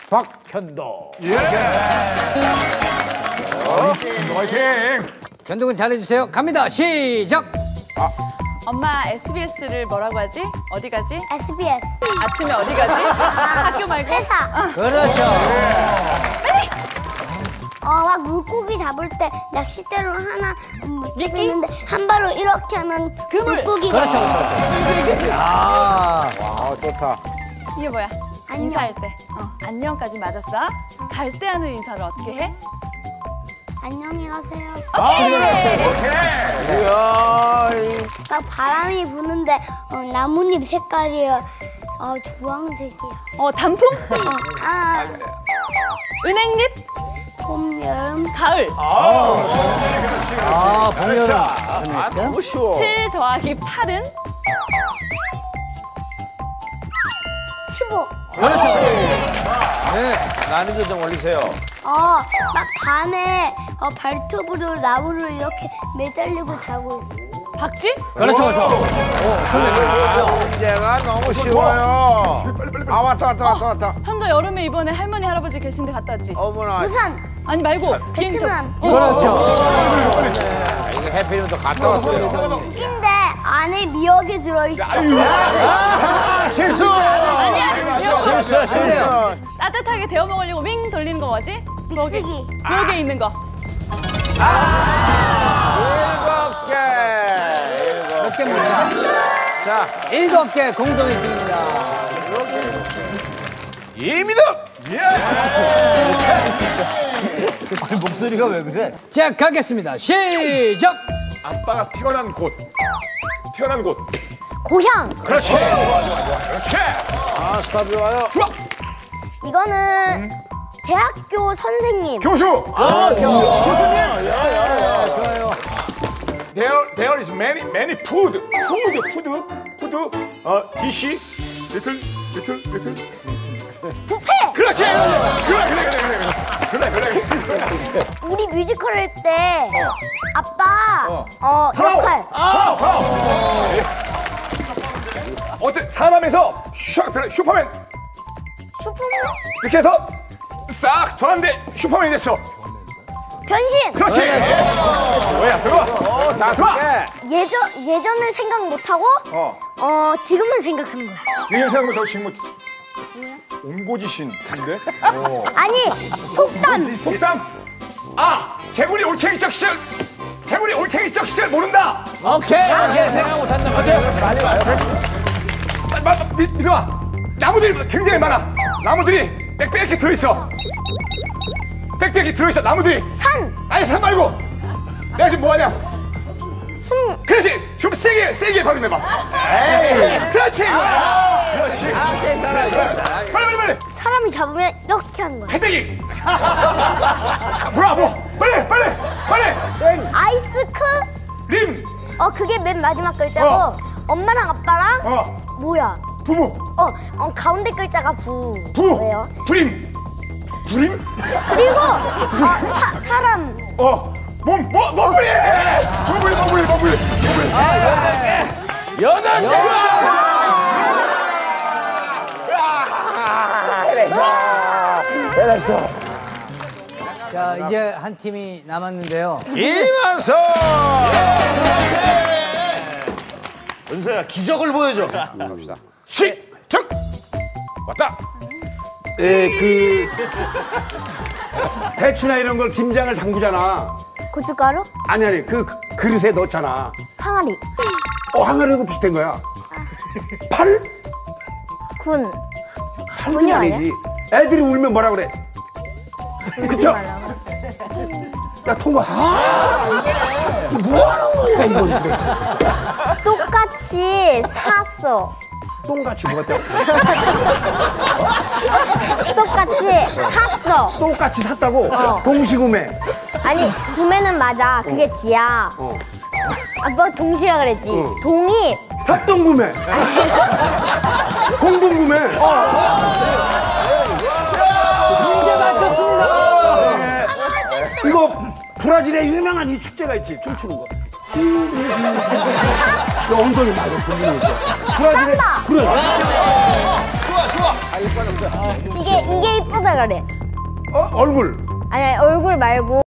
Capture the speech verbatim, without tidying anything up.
박현도. 예. 화이팅. 견도 군 잘해주세요. 갑니다. 시작. 아. 엄마 에스비에스를 뭐라고 하지? 어디 가지? 에스비에스. 아침에 어디 가지? 학교 말고? 회사. 어. 그렇죠. 빨리. 어, 막 물고기 잡을 때 낚싯대로 하나 음, 있는데 한 발로 이렇게 하면 그물. 물고기가. 그렇죠, 그렇죠. 아, 와, 좋다. 이게 뭐야? 안녕. 인사할 때. 어, 안녕까지 맞았어? 갈 때 하는 인사를 어떻게 해? 안녕히 가세요. 오케이. 오케이. 이야. 막 바람이 부는데 어, 나뭇잎 색깔이 어, 주황색이야. 어, 단풍? 어, 아, 은행잎? 봄, 여름. 가을. 아, 그렇지, 그렇지. 아, 봄여름. 아, 너무 쉬워. 칠 더하기 팔은? 십오. 그렇죠. 네. 난이도 좀 올리세요. 어, 막 밤에 어, 발톱으로 나무를 이렇게 매달리고 자고 있어. 박쥐? 그렇죠, 그렇죠. 오, 설레. 문제가 너무 쉬워요. 아, 왔다, 왔다, 왔다, 왔다. 현도 여름에 이번에 할머니 할아버지 계신데 갔다 왔지? 어머나. 부산, 아니 말고 비행기 베트남. 타고. 어. 그렇죠. 아, 이거 해피님도 갔다 왔어요. 웃긴데 안에 미역이 들어있어. 아, 실수! 아니야. 실수, 실수. 따뜻하게 데워 먹으려고 윙 돌리는 거 뭐지? 부엌에, 믹스기. 부엌에 있는 거. 일곱 개. 일곱 몇 개입니다. 자, 일곱 개 공동 일 등입니다. 이민호! 예! 아니, 목소리가 왜 그래? 자, 가겠습니다. 시작! 아빠가 태어난 곳. 태어난 곳. 고향. 그렇지. 좋아, 좋아, 좋아. 그렇지. 아, 스타트 좋아요. 좋아. 이거는 대학교 선생님. 교수. 아, 교수님. 좋아요. There, there is many, many food. Food, food, food. 어, dish. Little, little, little. 뷔페. 그렇지. 그래, 그래, 그래, 그래, 그래, 그래, 그래. 우리 뮤지컬 할 때 아빠 어. 어, 역할. 파워, 파워. 어째 사람에서 슈, 슈퍼맨 슈퍼맨. 이렇게 해서 싹 돌았는데 슈퍼맨이 됐어. 변신. 그렇지. 뭐야, 그거? 어, 다섯 좋아. 개. 예전 예전을 생각 못 하고 어. 어 지금은 생각하는 거야. 이런 생각을 지금 뭐 옹고지신인데? 아니 속담. 속담. 아, 개구리 올챙이적 시절. 개구리 올챙이적 시절 모른다. 오케이, 오케이. 생각 못한다. 맞아요. 빨리 가요. 마, 마, 믿, 믿어봐. 나무들이 굉장히 많아. 나무들이 빽빽이 들어있어. 빽빽이 들어있어. 나무들이. 산. 아니, 산 말고. 내가 지금 뭐하냐? 숨. 그렇지. 좀 세게, 세게 발음해봐. 에이, 그렇지. 그렇지. 아, 괜찮아요. 빨리, 빨리, 빨리. 사람이 잡으면 이렇게 하는 거야. 패대기. 뭐야, 뭐. 빨리, 빨리, 빨리. 아이스크. 림. 어 그게 맨 마지막 글자고 어. 엄마랑 아빠랑 어, 뭐야? 부부. 어, 어 가운데 글자가 부. 부. 왜요? 부림. 부림? 그리고 어, 사, 사람. 어, 몸, 뭐, 머구리! 머구리, 머구리, 머구리, 머구리. 여덟 개. 잘했어. 자, 이제 한 팀이 남았는데요. 이만서. 은서야, 기적을 보여줘. 갑시다. 시작. 왔다. 에, 그 배추나 이런 걸 김장을 담그잖아. 고춧가루? 아니 아니 그 그릇에 넣잖아. 항아리. 어 항아리하고 비슷한 거야. 팔? 군. 팔이 군이 아니지. 애들이 울면 뭐라 그래? 그쵸? 야 통과. 아, 뭐 하는 거야 이건 도대체. 똑같이 샀어. 똥같이 뭐가 돼? 똑같이 샀어. 똥같이 샀다고? 어. 동시구매. 아니 구매는 맞아. 그게 뒤야. 어. 아, 뭐 동시라 그랬지. 어. 동이. 협동구매. 공동구매. 문제 맞췄습니다. 네. 이거 브라질에 유명한 이 축제가 있지. 춤추는 거. 이 엉덩이 말고 돌리는 거 있죠. 브라질에 삼바. 그래. 좋아, 좋아. 아, 이거 빠졌어. 이게 이게 이쁘다 그래. 어, 얼굴. 아니 얼굴 말고